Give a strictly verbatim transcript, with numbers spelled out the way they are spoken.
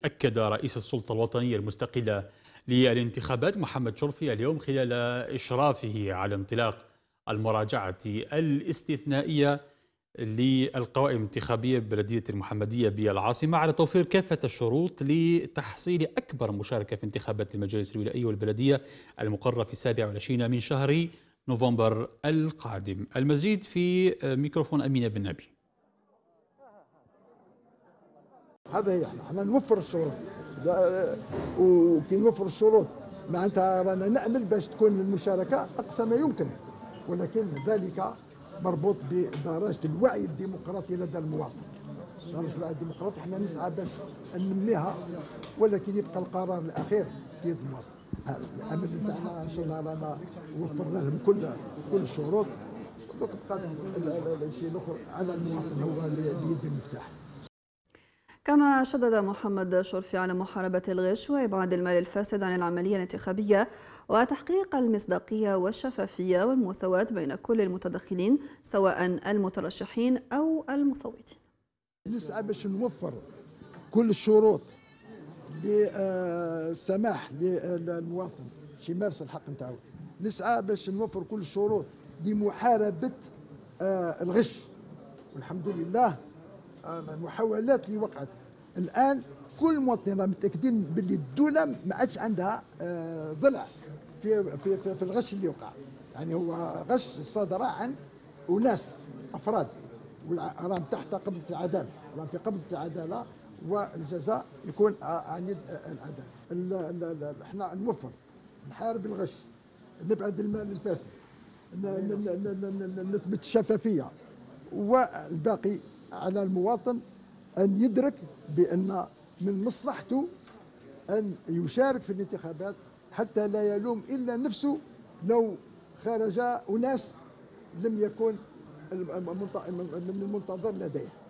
أكد رئيس السلطة الوطنية المستقلة للانتخابات محمد شرفي اليوم خلال إشرافه على انطلاق المراجعة الاستثنائية للقوائم الانتخابية ببلدية المحمدية بالعاصمة على توفير كافة الشروط لتحصيل أكبر مشاركة في انتخابات المجالس الولائية والبلدية المقررة في السابع والعشرين من شهر نوفمبر القادم. المزيد في ميكروفون أمينة بن نبي. هذا هي احنا احنا نوفر الشروط، وكي نوفر الشروط معناتها رانا نعمل باش تكون المشاركه اقصى ما يمكن، ولكن ذلك مربوط بدرجه الوعي الديمقراطي لدى المواطن. درجه الوعي الديمقراطي احنا نسعى باش ننميها، ولكن يبقى القرار الاخير في يد المواطن. الامل نتاعنا ان شاء الله رانا وفرنا لهم كل كل الشروط، دوك بقى الشيء الاخر على المواطن هو اللي يد المفتاح. كما شدد محمد شرفي على محاربة الغش وإبعاد المال الفاسد عن العملية الانتخابية وتحقيق المصداقية والشفافية والمساواة بين كل المتدخلين سواء المترشحين أو المصوتين. نسعى باش نوفر كل الشروط للسماح للمواطن باش يمارس الحق نتاعو، نسعى باش نوفر كل الشروط لمحاربة الغش، والحمد لله المحاولات اللي وقعت الان كل المواطنين راهم متاكدين باللي الدوله ما عادش عندها ضلع في في في, في الغش اللي وقع. يعني هو غش صادر عن اناس افراد راهم تحت قبضه العداله، راهم في قبضه العداله والجزاء يكون عن يد العداله. احنا نوفر نحارب الغش، نبعد المال الفاسد، نثبت الشفافيه، والباقي على المواطن أن يدرك بأن من مصلحته أن يشارك في الانتخابات حتى لا يلوم إلا نفسه لو خرج أناس لم يكن من المنتظر لديه.